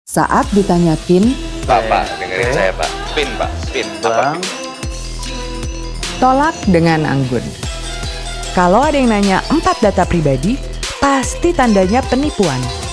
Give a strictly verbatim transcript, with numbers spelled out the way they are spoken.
Saat ditanya PIN, Pak, Pak, dengerin saya, Pak. PIN, Pak. PIN. Apa PIN? tolak dengan anggun. Kalau ada yang nanya empat data pribadi, pasti tandanya penipuan.